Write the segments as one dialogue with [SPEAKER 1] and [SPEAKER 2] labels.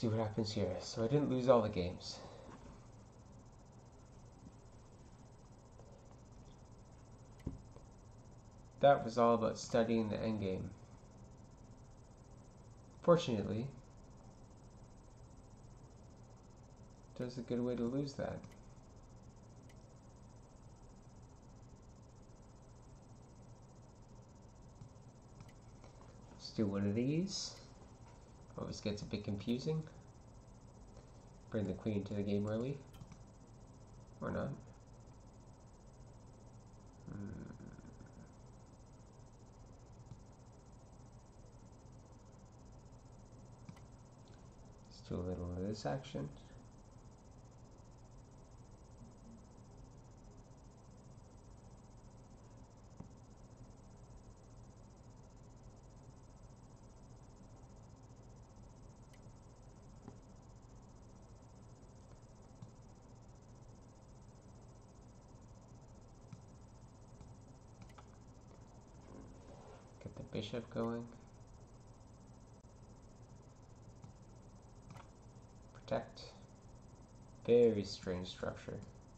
[SPEAKER 1] see what happens here. So I didn't lose all the games. That was all about studying the endgame. Fortunately, there's a good way to lose that. Let's do one of these. Always gets a bit confusing. Bring the queen to the game early. Or not. Let's do a little of this action. Get the bishop going. Protect. Very strange structure.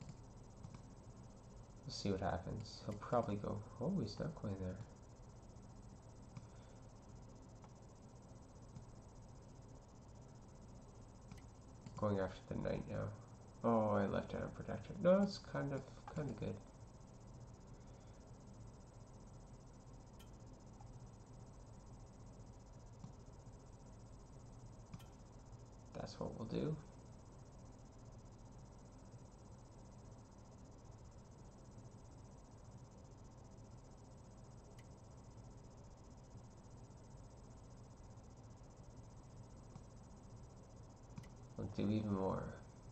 [SPEAKER 1] We'll see what happens. He'll probably go. Oh, he's not going there. Going after the knight now. Oh, I left it unprotected. No, it's kind of good. That's what we'll do. We'll do even more.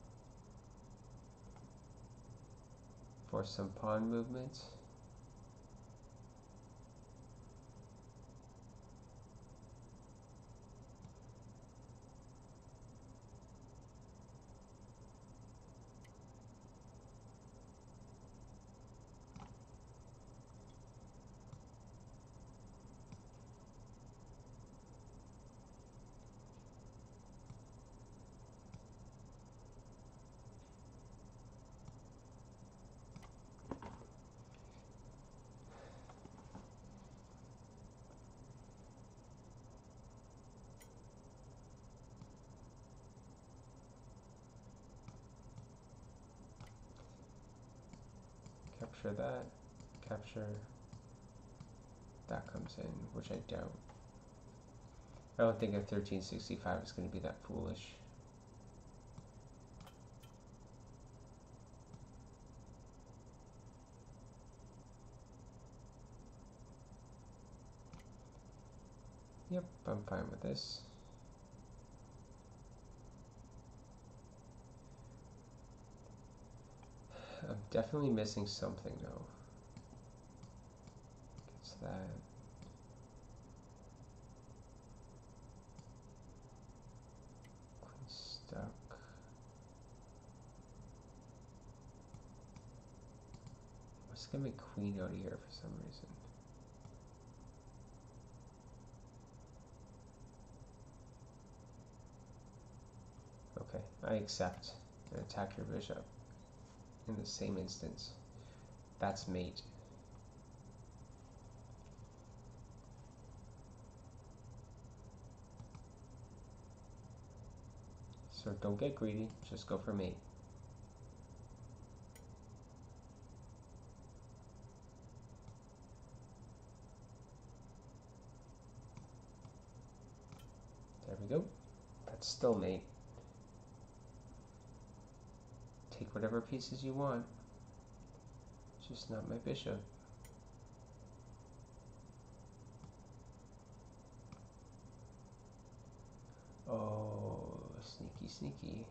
[SPEAKER 1] Force some pawn movement. Capture that, capture, that comes in, which I doubt. I don't think a 1365 is going to be that foolish. Yep, I'm fine with this. I'm definitely missing something though. It's that. Queen stuck. I'm just gonna make queen out of here for some reason. Okay, I accept and attack your bishop in the same instance. That's mate. So don't get greedy, just go for mate. There we go. That's still mate. Take whatever pieces you want. Just not my bishop. Oh, sneaky, sneaky.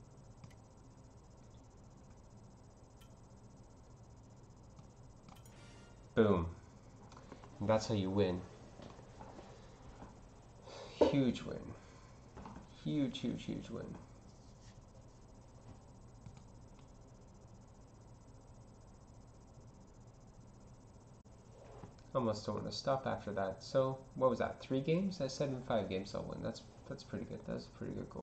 [SPEAKER 1] Boom. And that's how you win. Huge win. Huge, huge, huge win. Almost don't want to stop after that. So, what was that? 3 games? I said in 5 games I'll win. That's pretty good. That's a pretty good goal.